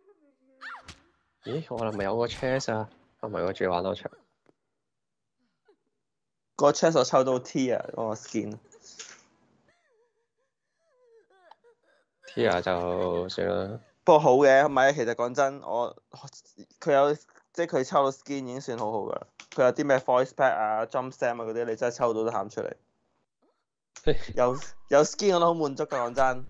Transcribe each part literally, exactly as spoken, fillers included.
咦，我係咪有個 chest 啊？係咪我仲要玩多場？ 個 chest 我抽到 T 啊，嗰個 skin。 T 啊就算啦。 不過好嘅，唔係其實講真，我佢有即係佢抽到 skin 已經算好好㗎啦。佢有啲咩 voice pack 啊、jump sam 啊嗰啲，你真係抽到都喊出嚟。有有 skin 我都好滿足㗎，講真。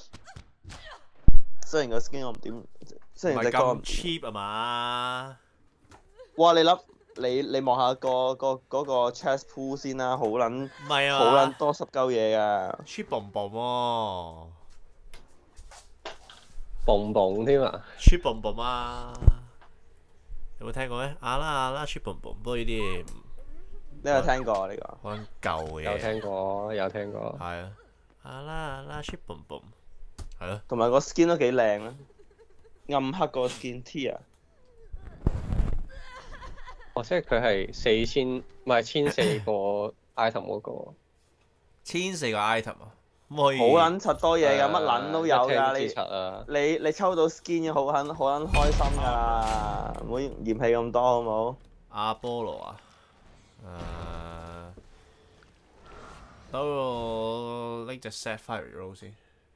雖然個 skin 我唔點，雖然隻歌唔 cheap 啊嘛。 哇！你諗你你望下個個嗰個 chest pool 先啦，好撚唔係啊， 好撚多濕鳩嘢㗎。 cheap 嘣嘣喎， 蹦蹦添啊 ！cheap 嘣嘣啊！有冇聽過咧？啊啦啊啦 cheap 嘣嘣，不過呢啲你有聽過呢個？ 可能舊嘅。 有聽過，有聽過。 係啊，啊啦啊啦 cheap 嘣嘣，係咯。 同埋個 skin 都幾靚啊！暗黑個 skin T 啊！ 哦，即係佢係四千，唔係千四個 item 嗰個。 千四個 item 啊！咁可以。 好撚柒多嘢㗎，乜撚都有㗎。 你啊、 你你抽到 skin 已好撚好撚開心㗎啦，唔好嫌棄咁多好冇？ 阿波羅啊，誒，等我拎隻 Sapphire Rose 先。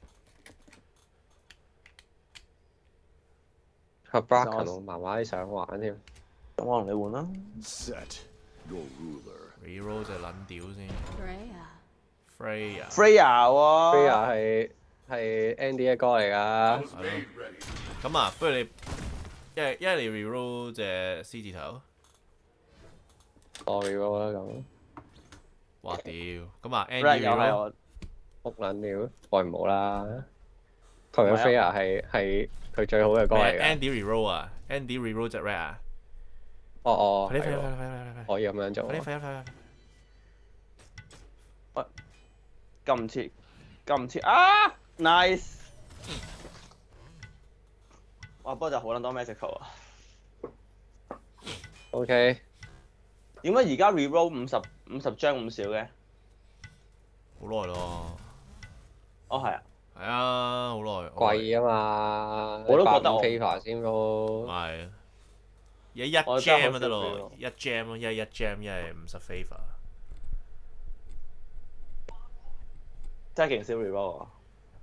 個 Bracken 我慢慢想玩添。 咁我同你換啦。 Set your ruler。 Reroll 隻撚屌先。Freya。 Freya 喎。 Freya 係係 Andy 嘅歌嚟㗎。 係咯。咁啊，不如你一係一係你 reroll 隻 C 字頭。 我 reroll 啦咁。 哇屌！咁啊 Andy reroll。 屋撚料，我唔好啦。同樣 Freya 係係佢最好嘅歌嚟㗎。 Andy reroll 啊 ，Andy reroll 隻 red 啊。 哦哦， 快啲快啲快啲快啲快啲！ 可以咁樣做。 快啲快啲快啲！ 喂，撳唔切，撳唔切啊 ！Nice！ 哇，不過就好撚多 magical 啊。 OK。 點解而家 reroll 五十五十張咁少嘅？ 好耐咯。 哦，係啊。 係啊，好耐。 貴啊嘛， 我都覺得我 favor 先咯。 係。而家一 jam 就得咯，一 jam 咯，一係一 jam， 一係五十 favor。 真係勁少 reroll 啊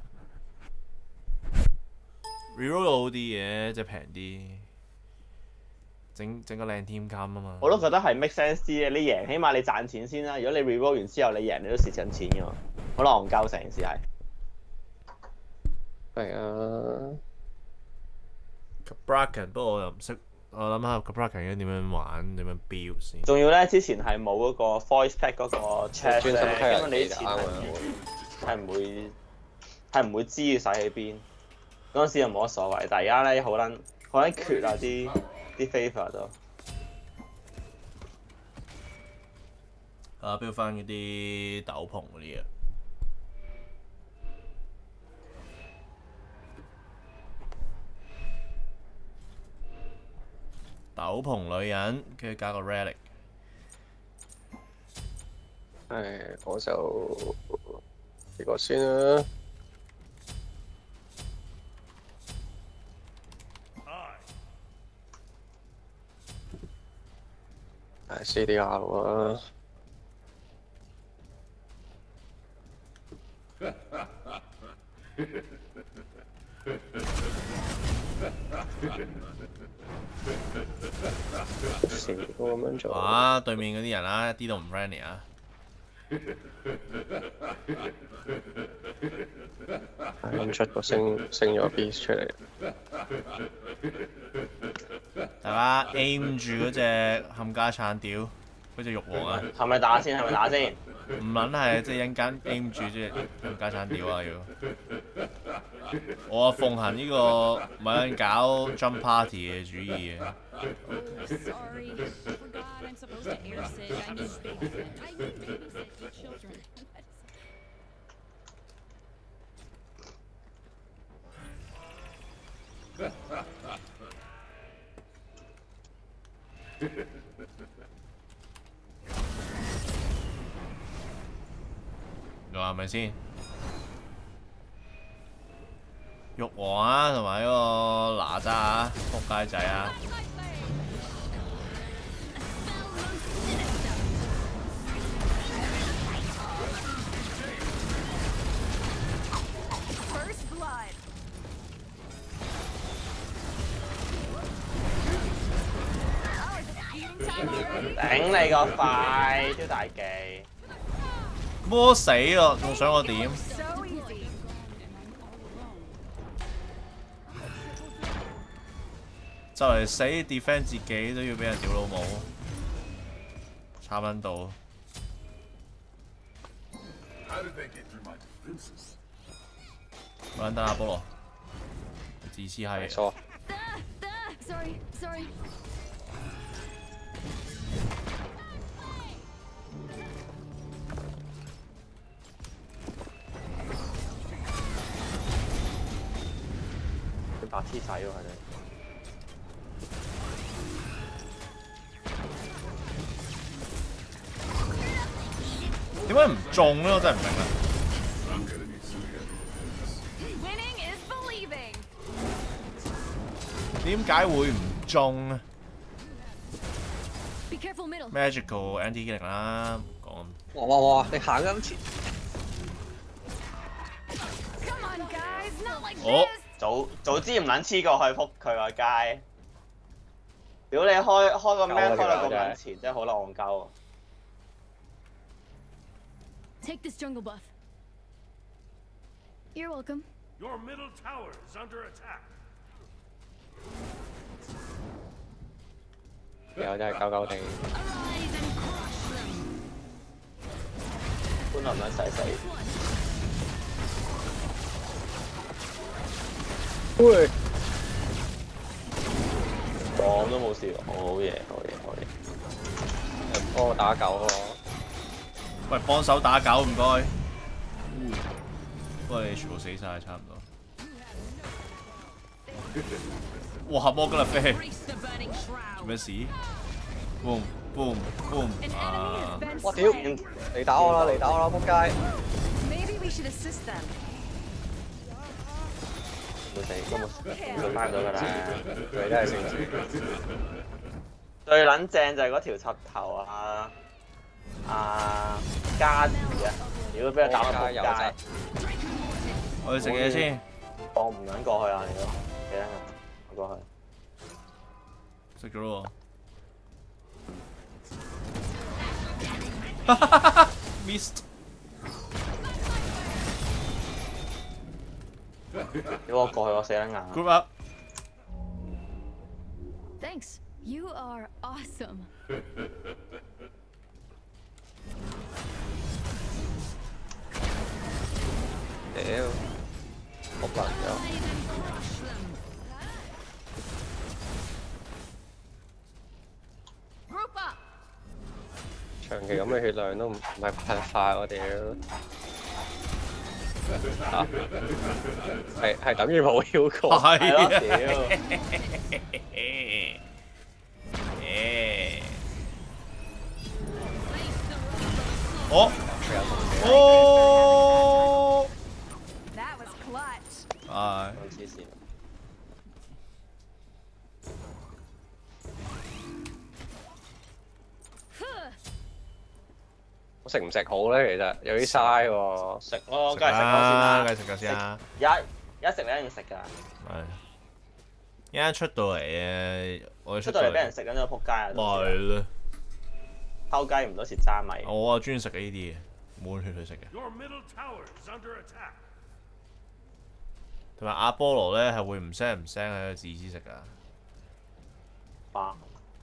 ！reroll 好啲嘅，即係平啲，整整個靚 team cam 啊嘛。 我都覺得係 make sense 啲嘅，你贏起碼你賺錢先啦。如果你 reroll 完之後你贏，你都蝕緊錢㗎嘛，好戇鳩成件事係。 係啊。 Bracken 不過我又唔識。我諗下個 Bracken 應該點樣玩，點樣 build 先。 仲要咧，之前係冇嗰個 voice pack 嗰個 chat 咧，因為你啲錢係唔會係唔會知要使喺邊。嗰陣時又冇乜所謂，但係而家咧好撚好撚缺啊啲啲 favor 都。 啊 build 翻嗰啲斗篷嗰啲啊。斗篷女人，跟住加個 relic。 誒，我就呢個先啦。誒 C D R 啊。成個咁樣做。 哇！對面嗰啲人啊，一啲都唔 friendly 啊。 諗出個升升咗 beast 出嚟。 大家 aim 住嗰隻冚家鏟屌，嗰隻玉皇啊！ 係咪打先？係咪打先？ 唔撚係，即係一陣間 aim 住隻冚家鏟屌啊！要我奉行呢個唔係搞 jump party 嘅主意嘅。你話係咪先？ 玉皇啊，同埋嗰個哪吒啊，仆街仔啊！ 頂你個肺，招大技！ 摸死咯，仲想我點？就嚟死 defend 自己都要俾人屌老母，慘撚到。我撚等阿菠蘿，自私係。 錯。 Sorry, sorry. 佢白痴仔喎，佢哋。 點解唔中咧？我真係唔明啊！點解會唔中啊 ？Magical anti healing 啦，講。 哇哇哇！你行咁前。 哦。 早早知唔撚黐過去撲佢個街。屌你開開個 man 開到咁撚前，真係好撚戇鳩。 Take this jungle buff. You're welcome. Your middle tower is under attack. 有真係鳩鳩地。 搬落唔撚使死。喂！講都冇事，好嘢，好嘢，好嘢。 幫我打狗喎。 喂，幫手打狗唔該。不過你全部死晒，差唔多。哇！合魔今日飛，做咩事 ？boom boom boom 啊！ 我屌！你打我啦！你打我啦！仆街！ 冇死，都冇做翻咗㗎啦。 佢真係勝主。 最撚正就係嗰條柒頭啊！啊，加字啊！如果俾佢打到仆街， 我去食嘢先。 我唔撚過去啊！你都幾撚啊？我過去。 食咗咯喎。Missed。 如果我過去，我死撚硬。 Group up。 Thanks. You are awesome. 屌，好難咗。長期咁嘅血量都唔唔係辦法，我屌。啊，係係等於冇 Q 過。 係咯， 屌。哦。哦。係。 黐線。 我食唔食好咧？其實有啲嘥喎。 食咯，梗係食咗先啦。 梗係食咗先啦。 一一食你一定食㗎。 係。一陣出到嚟誒，我出到嚟俾人食緊咗仆街啊！ 係咯。 偷雞唔到蝕渣米。 我啊專食呢啲嘅，滿血去食嘅。同埋阿波羅咧係會唔聲唔聲喺度自私食㗎。 哇！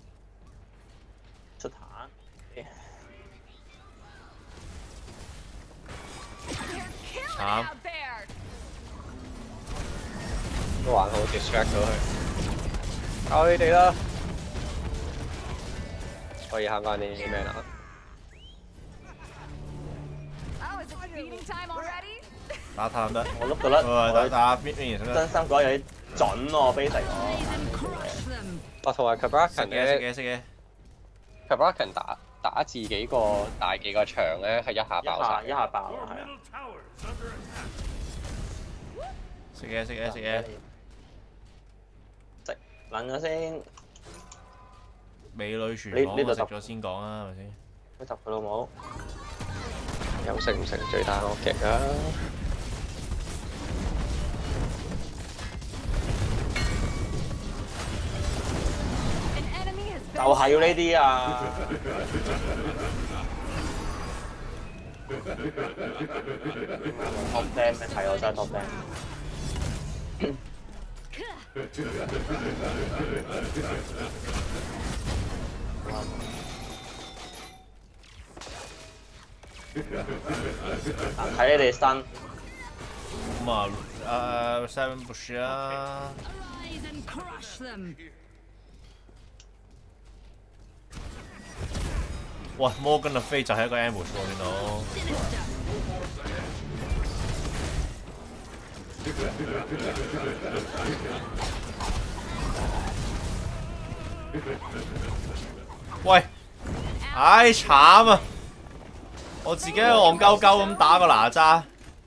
出彈。 慘。 都還好 distract 到佢。靠你哋啦！可以慳翻啲咩啦？ 打探得， 我碌到甩。 打打邊邊真心講有啲準喎，飛成我。 我同埋 Cabrakan 嘅食嘢食嘢 ，Cabrakan 打打自己個大技個場咧係一下爆晒， 一下爆係啊！ 食嘢食嘢食嘢。 食撚咗先。 美女廚房我食咗先講啊，係咪先？ 你揼佢老母。 又食唔成最大惡極啊！ 就係要呢啲啊！top ten 咩？係我真係 top ten。睇你哋身。 咁啊，誒 seven push 啊！哇！摩根嘅飛就係一個 ambush 喎，見到。喂！唉，慘啊！我自己戇鳩鳩咁打個哪吒。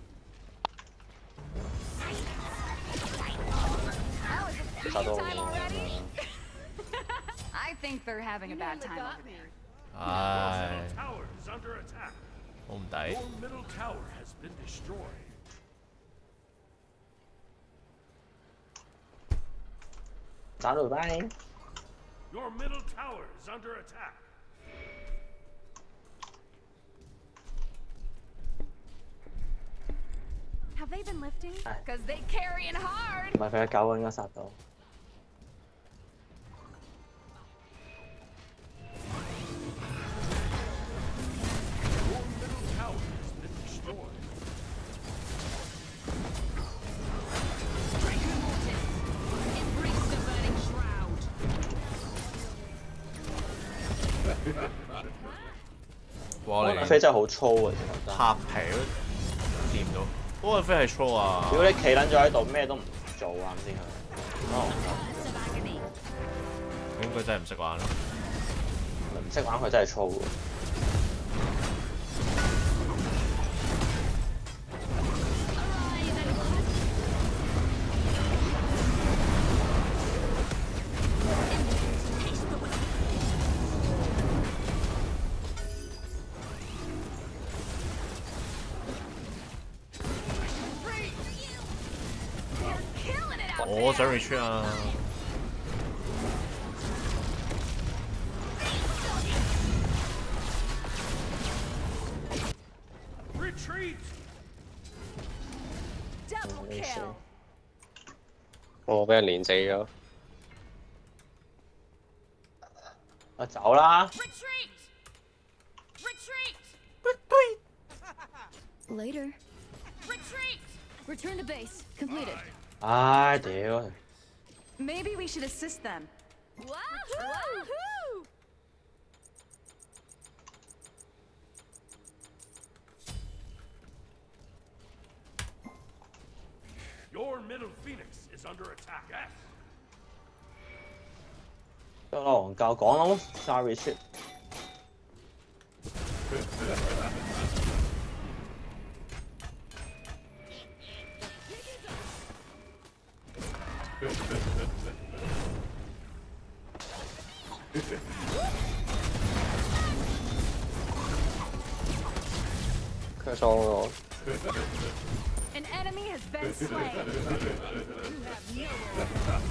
殺到我。 唉，好唔抵。 打到拜。 Your middle tower is under attack. Have they been lifting? Because they carrying hard. 唔係佢嘅狗應該殺到。 哇！你飛真係好粗啊！ 拍皮都掂唔到。嗰個飛係 troll 啊！ 如果你企撚咗喺度，咩都唔做啊，咁先係。 應該真係唔識玩咯。 唔識玩佢真係粗喎。 我想 retreat 啊！ Retreat! Double kill. 我俾人連死咗。 啊走啦 Retreat! Retreat! Later. Retreat! Return to base. Completed. 唉屌 Maybe we should assist them. Wahoo! Your middle phoenix is under attack. Yes. 得啦，戇鳩講咯 ，sorry shit。 佢裝我。 An enemy has been slain. You have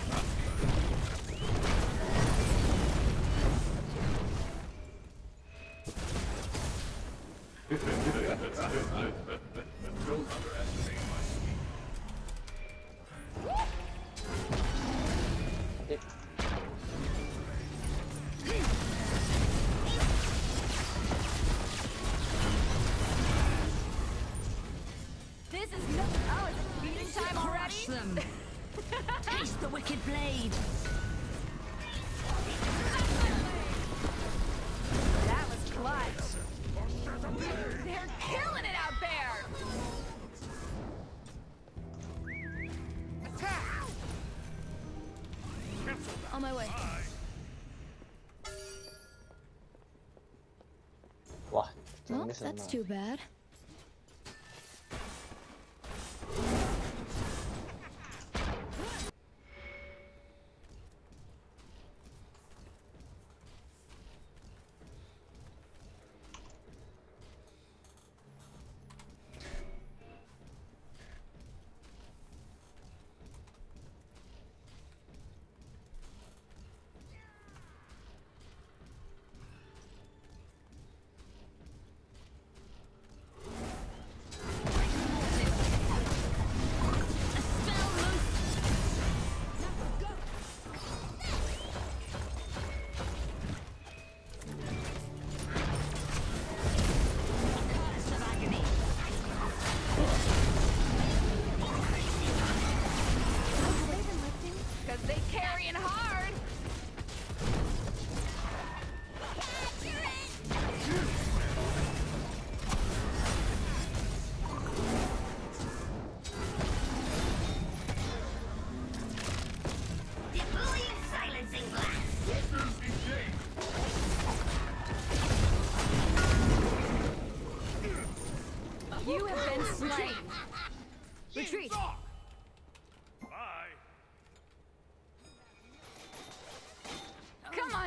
This is no. Oh, is it beating time already? Them. Taste the wicked blade. That was clutch. They're killing it out there. Attack! On my way. 哇， Well, that's too bad.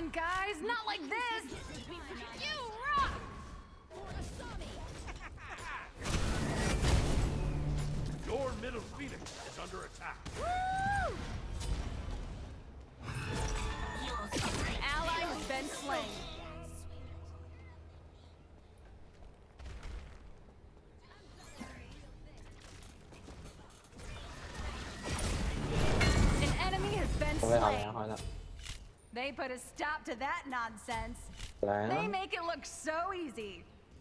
on, guys! Not like this! You rock! Your middle phoenix is under attack. Woo! Ally has been slain. An enemy has been 咁你下 slain. 名開得 They put a stop to that nonsense. 靚 They 啊！ make it look so easy.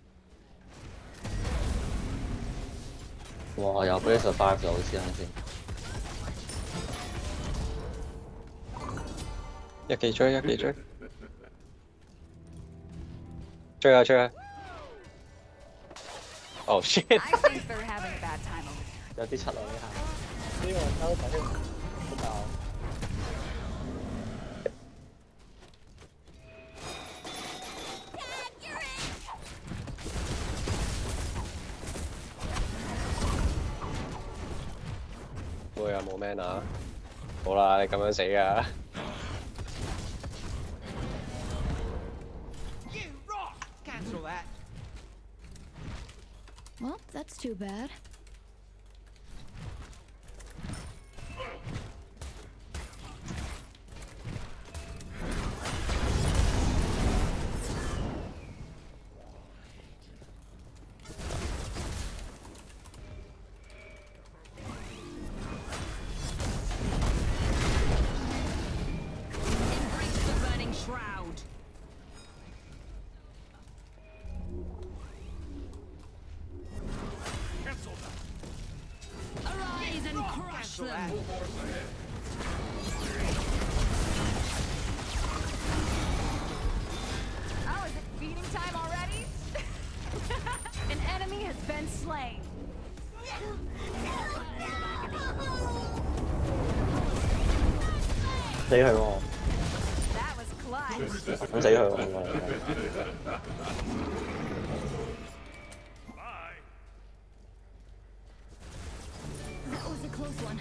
哇！又俾你 survive 咗先啱先。 一記追一記追，追啊追啊！哦 shit！ I think they're having a bad time over there. 有啲七啊呢下。呢個收睇好爆。 會啊冇 mana， 好啦，你咁樣死㗎。 Well, that's too bad. Embrace the burning shroud. Cancel that. Arise and crush them. Oh, is it feeding time already? An enemy has been slain. 死佢喎！ That was clutch. 想死佢喎！ Bye. That was a close one.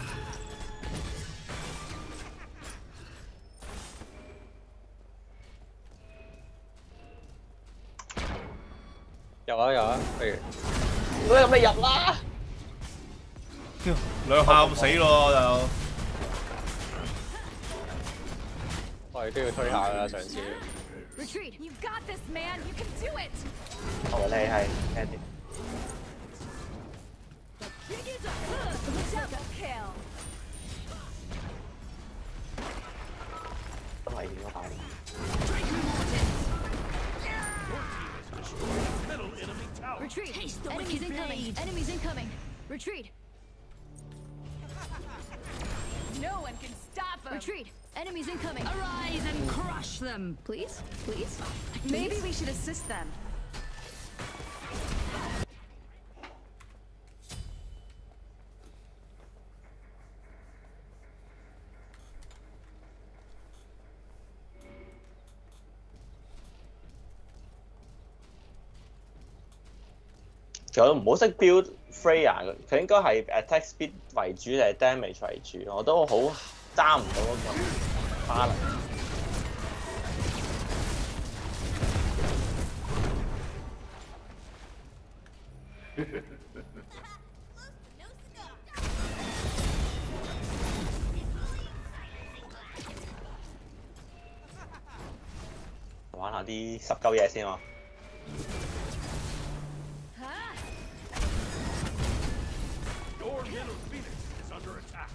有啊有啊，不如喂，咪入啦！ 兩下咁死咯就。 我哋都要推下㗎啦，上次。 Retreat. You've got this, man. You can do it. 哦，你係 Andy。 Double kill. 都係點嗰下？ Middle enemy tower. Retreat. Enemies incoming. Enemies incoming. Retreat. No one can stop us. Retreat. Enemies incoming. Arise and crush them. Please? Please? Maybe we should assist them. Freya 其實我唔好識 build Freya 嘅，佢應該係 attack speed 為主定係 damage 為主，我都好揸唔到嗰個 balance。玩下啲十鳩嘢先喎。 Your middle phoenix is under attack.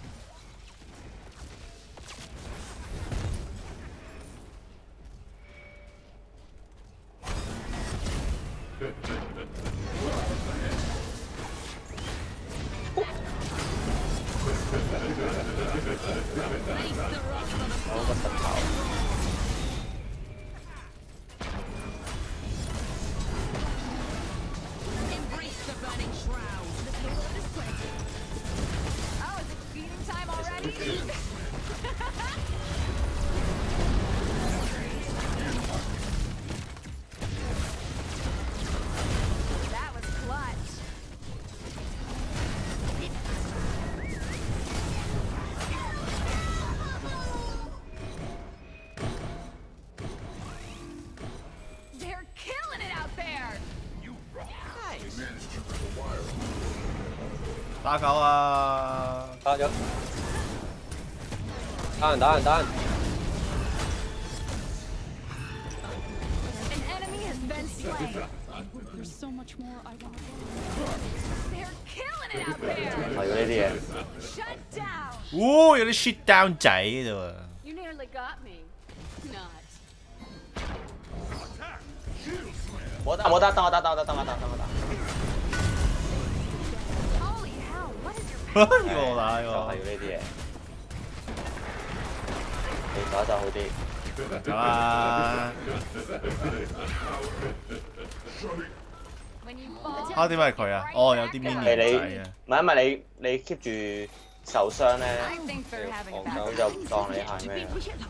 Embrace the burning shroud. The payload is planted. Oh, is it feeding time already? That was clutch. 打狗啊！ 打咗，打人打人打人。 An enemy has been slain. There's so much more I want to do. They're killing it out there. 係呢啲嘢。 Shut down. 哦，有啲 shit down 仔喺度啊！ You nearly got me. Not. 冇得冇得，等我打等我打等我打等我打。 Holy hell! What is your 要 power? 我打就係要喎， 呢啲嘢。你打就好啲。 咁啊！ When you fall, 啊點解係佢啊？哦，有啲 minion 係你仔啊！ 唔係因為你你 keep 住受傷咧， I think they're having a 佢 bad 就 time. 當你係咩？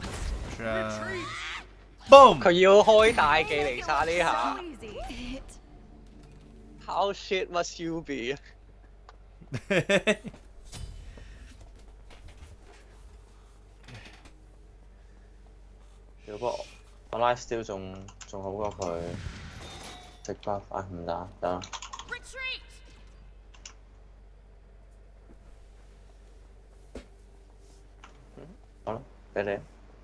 boom！ 佢要開大技嚟殺呢下。 So easy. How shit must you be？ 如果我 life steal 仲仲好過佢直 buff 啊，唔得得。 Retreat. 好啦，俾你。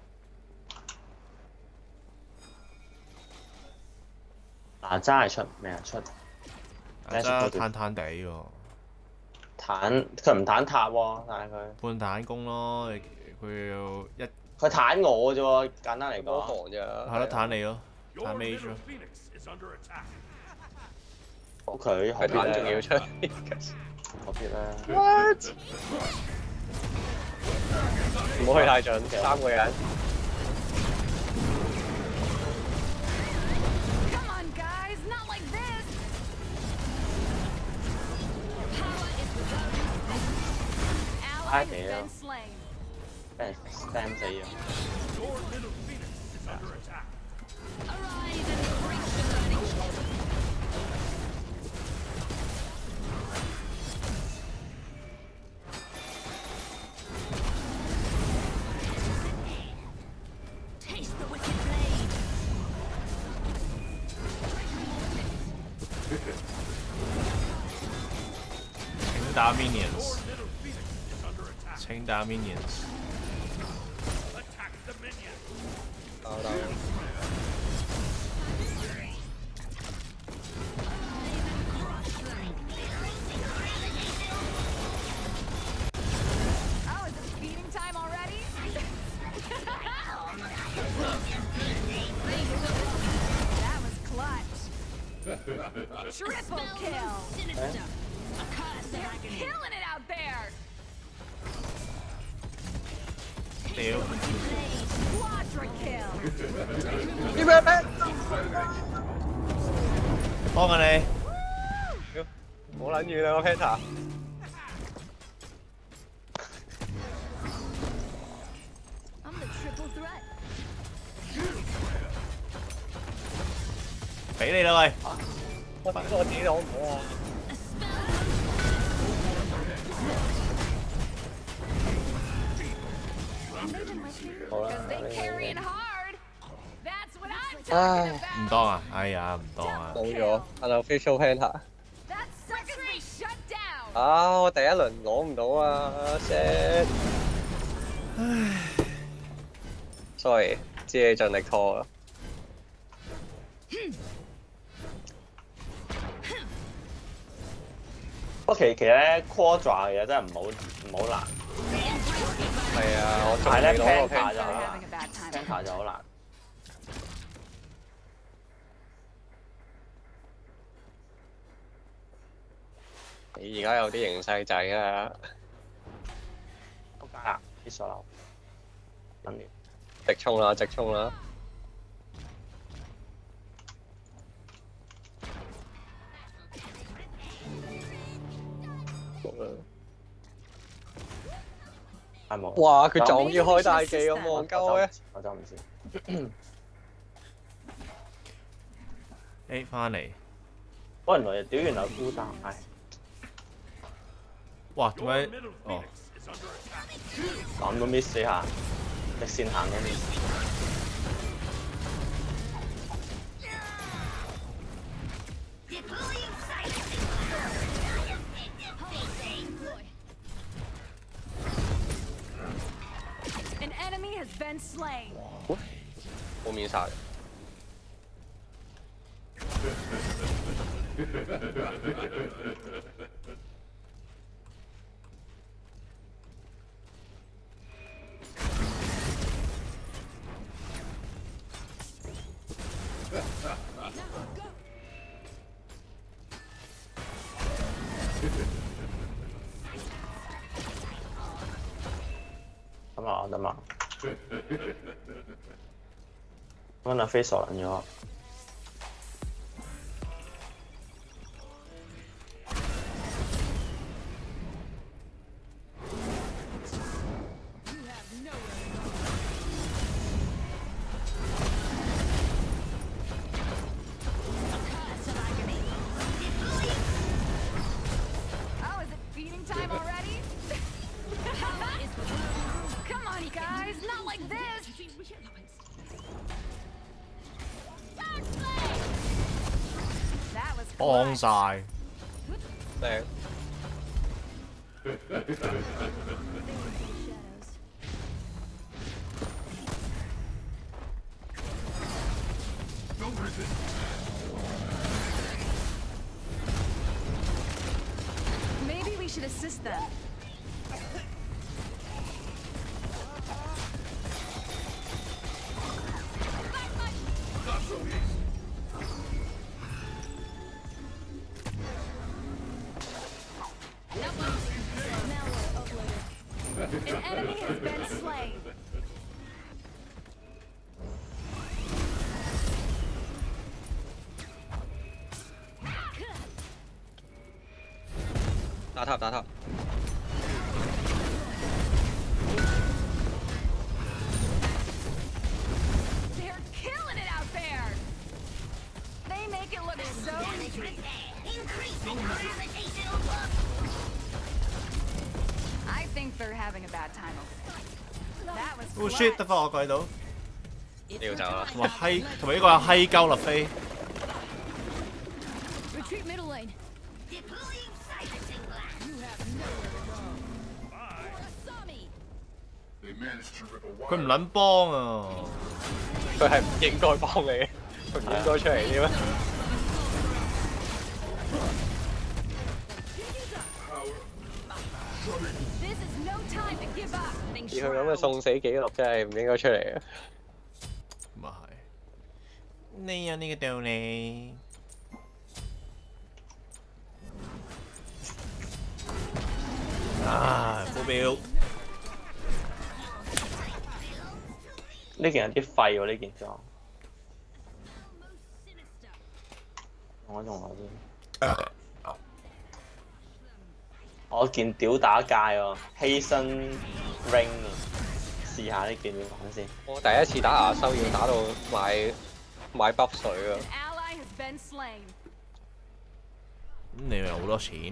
哪吒係出咩啊？出真係攤攤地喎， 彈佢唔彈塔喎，但係佢半彈弓咯，佢要一佢彈我啫喎，簡單嚟冇講。 防咋。 係咯彈你咯， Your 彈 mage middle 咯。 phoenix is under attack. 好佢何佢必彈仲要咧？ 出。 何必咧？ What？唔好去太盡，三個人。 Come on, guys, not like this. Power is without ally has been slain. 俾人 spam 死咗。 Your middle phoenix is under attack. Arise and break the burning shadow. Taste the wicked blade. 請打 minions， Middle phoenix is under attack. 請打 minions。 Attack the minion. 打打。 Oh, is it feeding time already? That was clutch. Triple kill. They're killing it out there. 屌， Quadra kill. 啲咩咩？ 幫緊你。 好撚遠啊個 Penta。 I'm the triple threat. 俾你啦喂， 我我自己攞唔到啊！ 好啦， Because they 你 carrying hard. That's what I'm 唉， talking 唔 about. 當啊！哎呀，唔當啊！ 冇咗 unofficial Penta。 That sucker's be shut down. 啊！我第一輪攞唔到啊 ，shit。sorry，知你盡力拖啦。 不過其其實咧 Quadra 嘅嘢真係唔好唔好難， 係啊，我仲但係咧未攞過 Penta Penta。 就好 Having 難 a bad time. ，Penta 就好難。 你而家有啲形勢仔啊， 仆街啦！啲鎖樓，等住。 直衝啦，直衝啦！冇啦。 係冇。 哇！佢仲要開大技咁戇鳩嘅。 我就唔知。 誒翻嚟， 喂，原來屌原來孤單，唉， 哇點 Your 解？ middle 哦， phoenix is under attack. 諗都 miss 死下，直線行都 miss。 has been slain. 冇面殺嘅。 咁啊，得啊。咁阿飛傻撚咗。 幫晒。 靚。 Maybe we should assist them. An enemy has been slain. 打塔打塔。 They're killing it out there. They make it look so easy. I think they're having a bad time over there. That was Oh shit！得翻我鬼到。 要走啦。 同埋閪，同埋呢個係閪鳩立飛。 Retreat middle lane. 佢唔撚幫啊！ 佢係唔應該幫你，佢唔應該出嚟啲咩？以佢咁嘅送死記錄真係唔應該出嚟嘅。 咁啊係，你有呢個道理。啊，副標。 呢件有啲廢喎，呢件裝。我仲有啲。我件屌打界喎，犧牲 ring 啊！試下呢件點講先。 我第一次打牙修要打到買買 buff 水啊！ 咁你咪好多錢？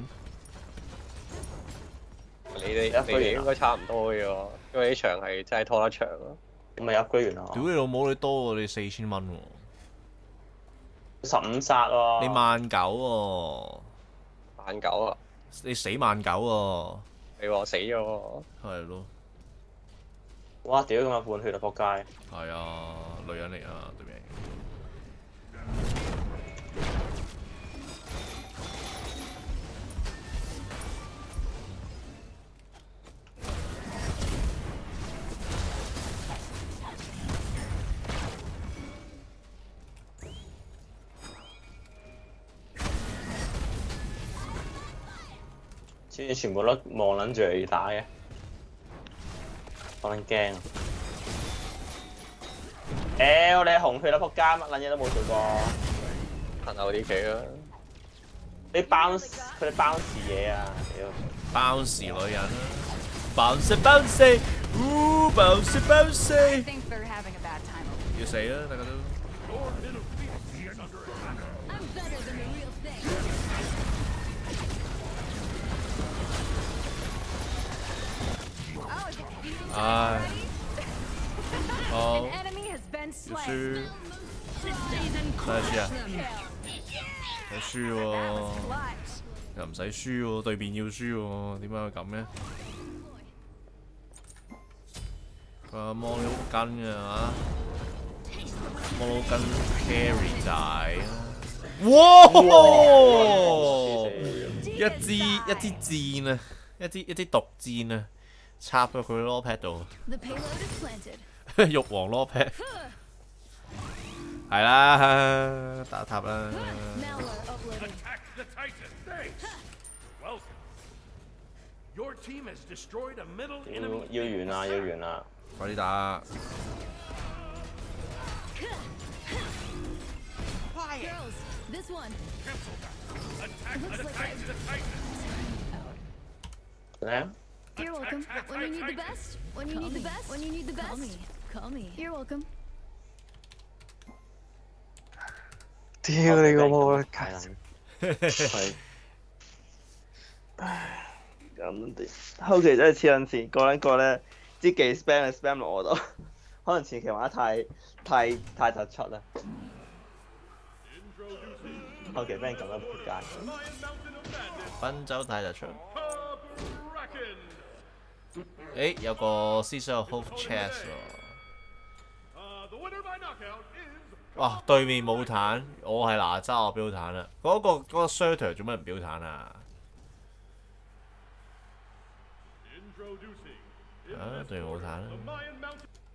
你哋你哋應該差唔多嘅喎，因為呢場係真係拖得長咯。 咁咪 upgrade 完啦！ 屌你老母，你多過你四千蚊喎！十五殺喎！ 你萬九喎！ 萬九啊！ 你死萬九喎！ 你話死咗喎！ 係咯。 哇！屌咁有半血啊！仆街！ 係啊，女人嚟啊，對面。 先全部都望撚住嚟打嘅，我撚驚啊！屌你紅血啦仆街，乜撚嘢都冇做過。 行後啲棋啦， 你 bounce 佢哋 bounce 嘢啊！屌 bounce 女人啦 ，bounce bounce，嗚 bounce bounce， 要死啦！大家都。唉，好，要輸，睇下輸啊！睇輸喎，又唔使輸喎，對面要輸喎，點解會咁嘅？ 個摩魯根嘅嘛，摩魯根 carry 仔啊！哇！一支一支箭啊，一支一支毒箭啊，插咗佢 law pad 度。玉皇 law pad。係啦，打塔啦。 要要完啦，要完啦！ 快啲打！ Girls, this one. Yeah. You're welcome. When you need the best, when you need the best, when you need the best. Call me. Call me. You're welcome. 屌你個仆街！係。咁啲後期真係黐撚線，個撚個咧支技 spam 就 spam 落我度，可能前期玩得太太太突出啦。後期俾人咁樣仆街。 賓州太突出。誒，有個 Caesar of Hope Chest 喎。哇！對面冇彈，我係哪吒，我標彈啦。嗰個嗰個 Surtur 做乜唔標彈啊？啊，對面冇彈啦。